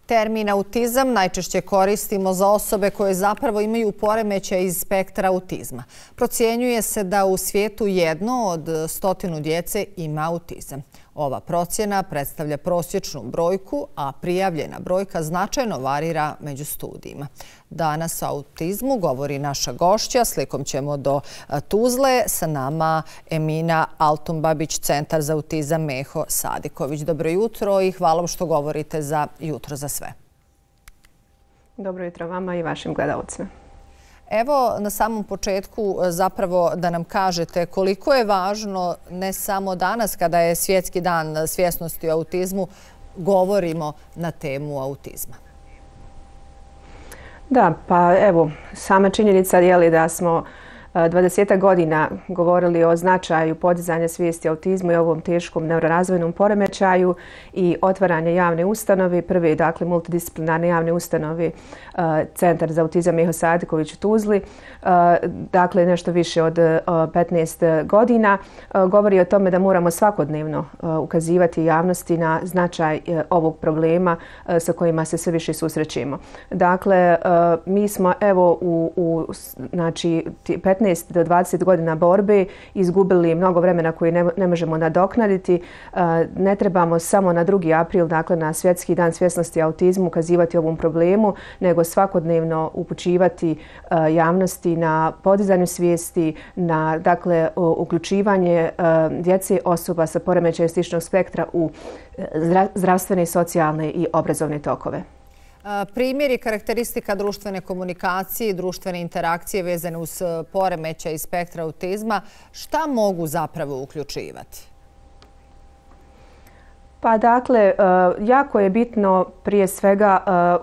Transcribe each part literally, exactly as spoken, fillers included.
Termin autizam najčešće koristimo za osobe koje zapravo imaju poremećaj iz spektra autizma. Procjenjuje se da u svijetu jedno od stotinu djece ima autizam. Ova procjena predstavlja prosječnu brojku, a prijavljena brojka značajno varira među studijima. Danas o autizmu govori naša gošća. Slikom ćemo do Tuzle. Sa nama Emina Altumbabić, Centar za autizam Meho Sadiković. Dobro jutro i hvala vam što govorite za Jutro za sve. Dobro jutro vama i vašim gledalcima. Evo, na samom početku zapravo da nam kažete koliko je važno, ne samo danas kada je Svjetski dan svjesnosti o autizmu, govorimo na temu autizma. Da, pa evo, sama činjenica je da smo dvadesetak godina govorili o značaju podizanja svijesti o autizmu i ovom teškom neurorazvojnom poremećaju i otvaranje javne ustanove, prve dakle multidisciplinarne javne ustanove Centar za autizam Meho Sadiković u Tuzli, dakle nešto više od petnaest godina, govori o tome da moramo svakodnevno ukazivati javnosti na značaj ovog problema sa kojima se sve više susrećemo. Dakle, mi smo evo u, u znači petnaest do dvadeset godina borbe izgubili mnogo vremena koje ne, ne možemo nadoknaditi. Ne trebamo samo na drugi april, dakle na Svjetski dan svjesnosti o autizmu, ukazivati ovom problemu, nego svakodnevno upućivati javnosti na podizanju svijesti, na dakle uključivanje djece osoba sa poremećajem autističnog spektra u zdravstvene, socijalne i obrazovne tokove. Primjer i karakteristika društvene komunikacije i društvene interakcije vezane uz poremećaj iz spektra autizma, šta mogu zapravo uključivati? Pa dakle, jako je bitno prije svega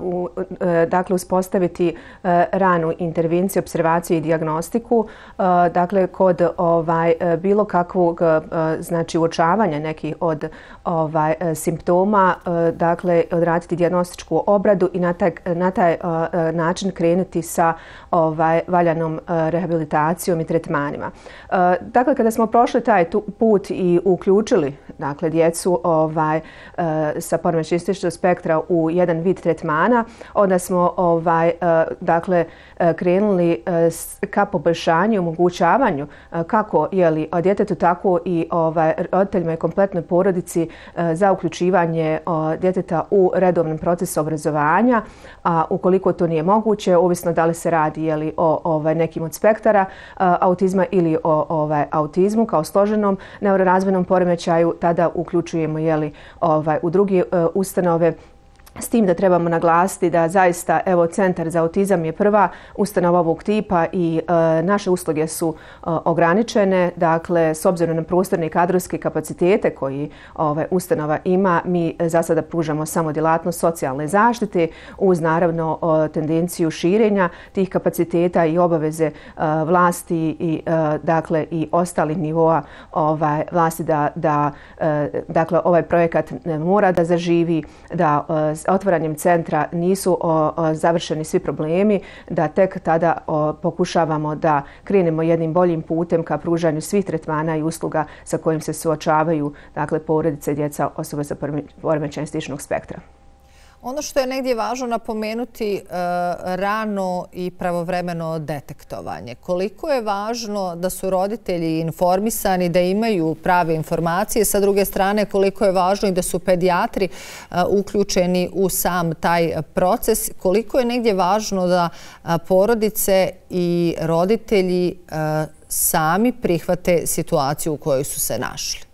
dakle, uspostaviti ranu intervenciju, observaciju i dijagnostiku. Dakle, kod ovaj, bilo kakvog znači, uočavanja nekih od ovaj, simptoma, dakle, odraditi dijagnostičku obradu i na taj, na taj način krenuti sa ovaj, valjanom rehabilitacijom i tretmanima. Dakle, kada smo prošli taj put i uključili dakle, djecu ovaj, sa poremećajem autističnog spektra u jedan vid tretmana, onda smo ovaj, dakle, krenuli ka poboljšanju i omogućavanju kako je li djetetu, tako i ovaj, roditeljima i kompletnoj porodici za uključivanje djeteta u redovnom procesu obrazovanja. A ukoliko to nije moguće, ovisno da li se radi je li o ovaj, nekim od spektara autizma ili o ovaj, autizmu kao složenom neurorazvojnom poremećaju, tada uključujemo je li ovaj, u druge uh, ustanove. S tim da trebamo naglasiti da zaista evo Centar za autizam je prva ustanova ovog tipa i e, naše usluge su e, ograničene. Dakle, s obzirom na prostorne i kadrovske kapacitete koji ovaj, ustanova ima, mi za sada pružamo samo djelatnost socijalne zaštite uz naravno o, tendenciju širenja tih kapaciteta i obaveze e, vlasti i e, dakle i ostalih nivoa ovaj, vlasti da, da e, dakle ovaj projekat mora da zaživi, da e, otvaranjem centra nisu o, o, završeni svi problemi, da tek tada o, pokušavamo da krenemo jednim boljim putem ka pružanju svih tretmana i usluga sa kojim se suočavaju dakle, porodice i djeca osoba sa poremećajem autističnog spektra. Ono što je negdje važno napomenuti, e, rano i pravovremeno detektovanje. Koliko je važno da su roditelji informisani, da imaju prave informacije. Sa druge strane, koliko je važno i da su pedijatri e, uključeni u sam taj proces. Koliko je negdje važno da a, porodice i roditelji e, sami prihvate situaciju u kojoj su se našli.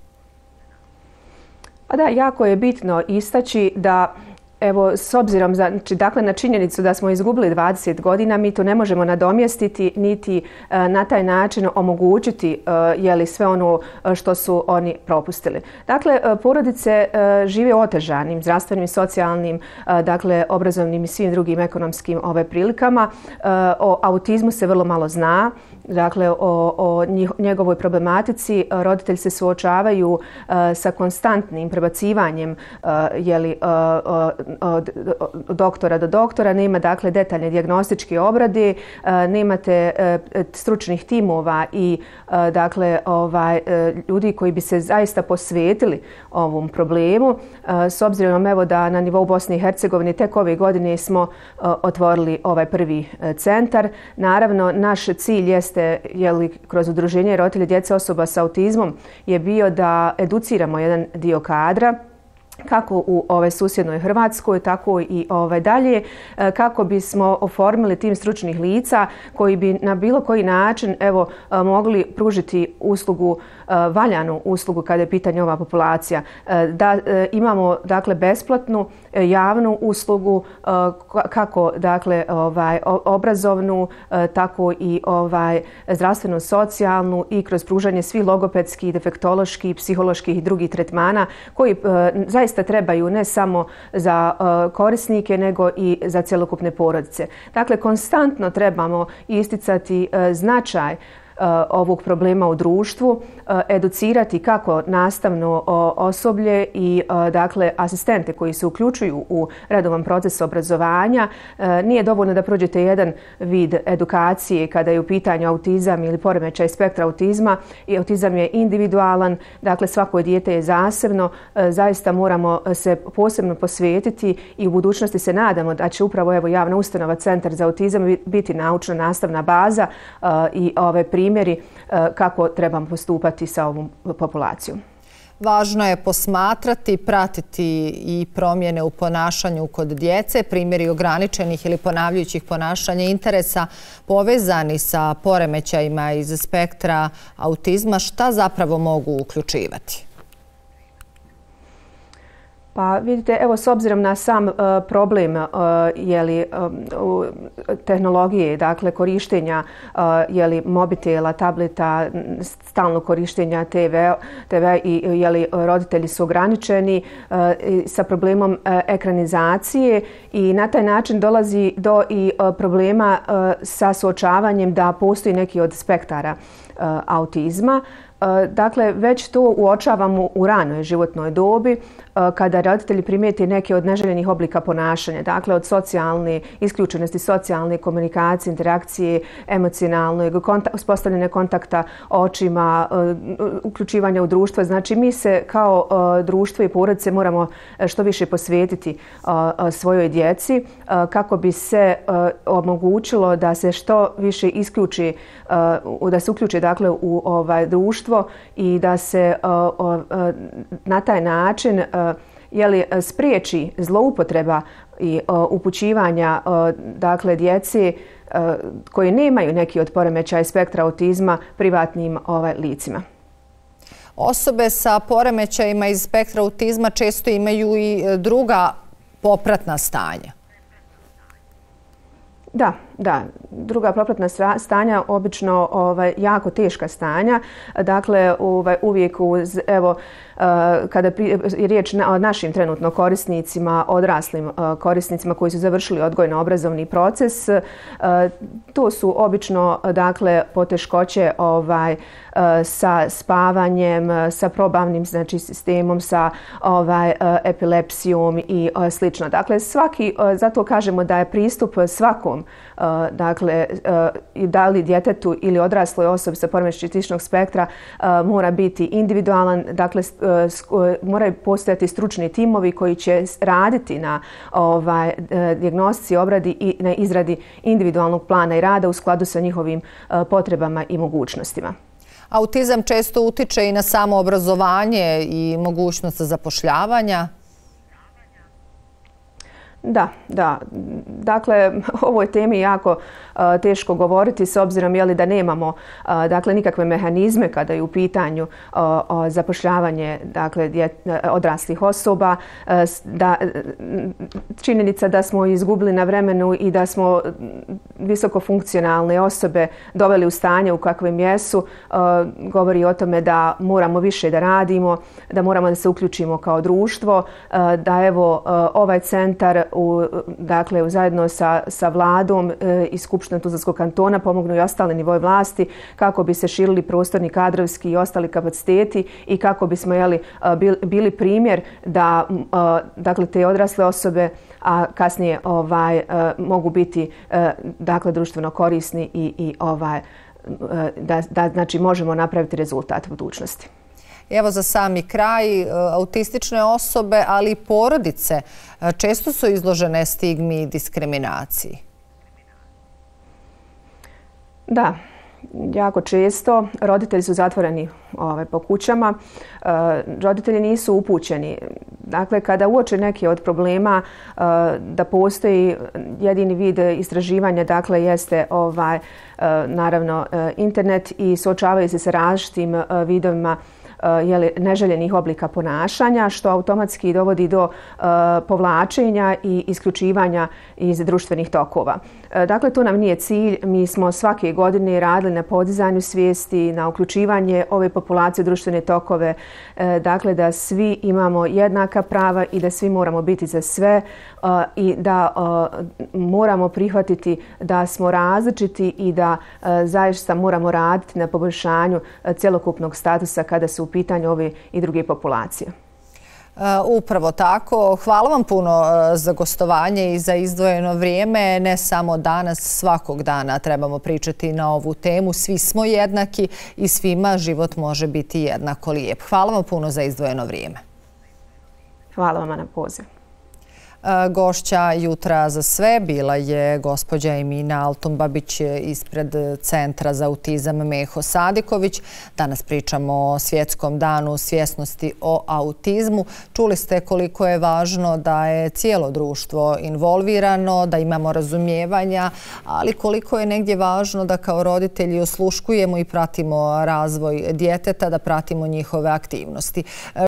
Pa da, jako je bitno istaći da evo, s obzirom znači, dakle, na činjenicu da smo izgubili dvadeset godina, mi to ne možemo nadomjestiti niti e, na taj način omogućiti e, jeli, sve ono što su oni propustili. Dakle, e, porodice e, žive otežanim zdravstvenim i socijalnim, e, dakle, obrazovnim i svim drugim ekonomskim ove prilikama. E, o autizmu se vrlo malo zna. dakle, o, o njegovoj problematici. Roditelji se suočavaju sa konstantnim prebacivanjem jeli, od doktora do doktora. Nema dakle detaljne dijagnostičke obrade, nemate stručnih timova i dakle ovaj, ljudi koji bi se zaista posvetili ovom problemu. S obzirom evo da na nivou Bosne i Hercegovine tek ove godine smo otvorili ovaj prvi centar. Naravno, naš cilj jeste, jeli, kroz udruženje roditelja djece osoba sa autizmom je bio da educiramo jedan dio kadra kako u ove susjednoj Hrvatskoj, tako i ove dalje, kako bismo oformili tim stručnih lica koji bi na bilo koji način evo, mogli pružiti uslugu, valjanu uslugu kada je pitanje ova populacija. Da imamo dakle besplatnu javnu uslugu kako dakle ovaj obrazovnu, tako i ovaj zdravstveno socijalnu i kroz pružanje svih logopedskih, defektoloških, psiholoških i drugih tretmana koji zaista trebaju ne samo za korisnike nego i za cjelokupne porodice. Dakle, konstantno trebamo isticati značaj ovog problema u društvu, educirati kako nastavno osoblje i dakle asistente koji se uključuju u redovan proces obrazovanja. Nije dovoljno da prođete jedan vid edukacije kada je u pitanju autizam ili poremećaj spektra autizma. I autizam je individualan, dakle svako dijete je zasebno. Zaista moramo se posebno posvetiti i u budućnosti se nadamo da će upravo evo javna ustanova Centar za autizam biti naučno nastavna baza i ove primjeri kako trebamo postupati sa ovom populacijom. Važno je posmatrati, pratiti i promjene u ponašanju kod djece, primjeri ograničenih ili ponavljajućih ponašanja i interesa povezani sa poremećajima iz spektra autizma. Šta zapravo mogu uključivati? Pa vidite, evo s obzirom na sam uh, problem uh, jeli, uh, tehnologije, dakle korištenja uh, jeli, mobitela, tableta, stalno korištenja te ve i jeli, roditelji su ograničeni uh, sa problemom uh, ekranizacije i na taj način dolazi do i uh, problema uh, sa suočavanjem da postoji neki od spektara uh, autizma. Dakle, već to uočavamo u ranoj životnoj dobi kada roditelji primijeti neke od neželjenih oblika ponašanja. Dakle, od socijalne isključenosti, socijalne komunikacije, interakcije, emocionalnog, uspostavljanja kontakta očima, uključivanja u društvo. Znači, mi se kao društvo i porodice moramo što više posvetiti svojoj djeci kako bi se omogućilo da se što više isključi, da se uključi dakle u ovaj društvo i da se uh, uh, na taj način uh, jeli, spriječi zloupotreba i uh, upućivanja uh, dakle, djeci uh, koji nemaju neki od poremećaja spektra autizma privatnim ovaj, licima. Osobe sa poremećajima iz spektra autizma često imaju i druga popratna stanja. Da, da. Druga popratna stanja, obično ovaj, jako teška stanja. Dakle, ovaj, uvijek uz, evo, uh, kada je riječ na, o našim trenutno korisnicima, odraslim uh, korisnicima koji su završili odgojno-obrazovni proces, uh, to su obično dakle, poteškoće ovaj, uh, sa spavanjem, sa probavnim znači, sistemom, sa ovaj, uh, epilepsijom i uh, slično. Dakle, svaki, uh, zato kažemo da je pristup svakom uh, dakle, i da li djetetu ili odrasloj osobi sa poremećajem autističnog spektra mora biti individualan, dakle moraju postojati stručni timovi koji će raditi na ovaj, dijagnostici, obradi i na izradi individualnog plana i rada u skladu sa njihovim potrebama i mogućnostima. Autizam često utiče i na samo obrazovanje i mogućnost zapošljavanja. Da, da. Dakle, o ovoj temi je jako uh, teško govoriti s obzirom jeli, da nemamo uh, dakle, nikakve mehanizme kada je u pitanju uh, uh, zapošljavanje dakle, dje, uh, odraslih osoba. Uh, da, činjenica da smo izgubili na vremenu i da smo visokofunkcionalne osobe doveli u stanje u kakvim jesu, uh, govori o tome da moramo više da radimo, da moramo da se uključimo kao društvo, uh, da evo uh, ovaj centar u, dakle, zajedno sa, sa vladom i Skupštinom Tuzlanskog kantona pomognu i ostale nivoje vlasti kako bi se širili prostorni, kadrovski i ostali kapaciteti i kako bismo jeli, bili primjer da dakle, te odrasle osobe a kasnije ovaj, mogu biti dakle, društveno korisni i, i ovaj, da, da znači, možemo napraviti rezultat u budućnosti. Evo za sami kraj, autistične osobe, ali i porodice često su izložene stigmi i diskriminaciji. Da, jako često. Roditelji su zatvoreni ovaj, po kućama. E, roditelji nisu upućeni. Dakle, kada uoče neki od problema e, da postoji jedini vid istraživanja, dakle, jeste ovaj, e, naravno e, internet i suočavaju se sa različitim e, vidovima jeli, neželjenih oblika ponašanja, što automatski dovodi do uh, povlačenja i isključivanja iz društvenih tokova. Uh, dakle, to nam nije cilj. Mi smo svake godine radili na podizanju svijesti, na uključivanje ove populacije u društvene tokove, uh, dakle da svi imamo jednaka prava i da svi moramo biti za sve uh, i da uh, moramo prihvatiti da smo različiti i da uh, zaista moramo raditi na poboljšanju uh, cjelokupnog statusa kada su u pitanju ove i druge populacije. Upravo tako. Hvala vam puno za gostovanje i za izdvojeno vrijeme. Ne samo danas, svakog dana trebamo pričati na ovu temu. Svi smo jednaki i svima život može biti jednako lijep. Hvala vam puno za izdvojeno vrijeme. Hvala vam na poziv. Gošća Jutra za sve bila je gospođa Emina Altumbabić ispred Centra za autizam Meho Sadiković. Danas pričamo o Svjetskom danu svjesnosti o autizmu. Čuli ste koliko je važno da je cijelo društvo involvirano, da imamo razumijevanja, ali koliko je negdje važno da kao roditelji osluškujemo i pratimo razvoj djeteta, da pratimo njihove aktivnosti.